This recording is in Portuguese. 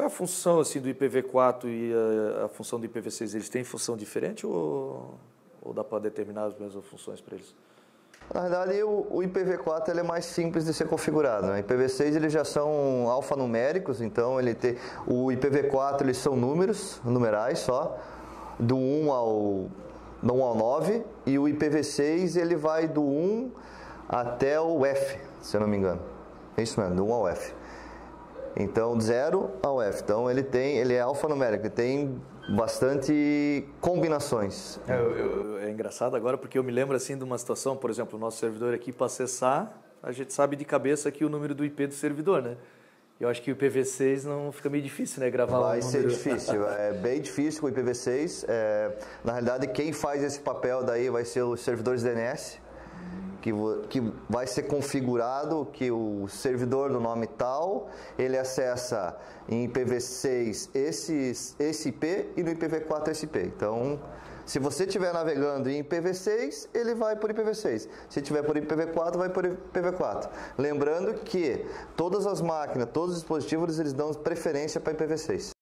é a função assim, do IPv4 e a função do IPv6? Eles têm função diferente ou dá para determinar as mesmas funções para eles? Na verdade, o IPv4 ele é mais simples de ser configurado, né? IPv6 eles já são alfanuméricos, então o IPv4 eles são números, numerais só, do 1 ao 9, e o IPv6 ele vai do 1 até o F, se eu não me engano. É isso mesmo, do 1 ao F. Então, 0 ao F. Então, ele é alfanumérico, ele tem bastante combinações. É engraçado agora porque eu me lembro assim de uma situação, por exemplo, o nosso servidor aqui para acessar, a gente sabe de cabeça aqui o número do IP do servidor, né? Eu acho que o IPv6 não fica meio difícil, né? Gravar Vai um ser número. difícil, é bem difícil com o IPv6. Na realidade, quem faz esse papel daí vai ser os servidores DNS, que vai ser configurado que o servidor do nome tal, ele acessa em IPv6 esse IP e no IPv4 esse IP. Então, se você estiver navegando em IPv6, ele vai por IPv6. Se tiver por IPv4, vai por IPv4. Lembrando que todas as máquinas, todos os dispositivos, eles dão preferência para IPv6.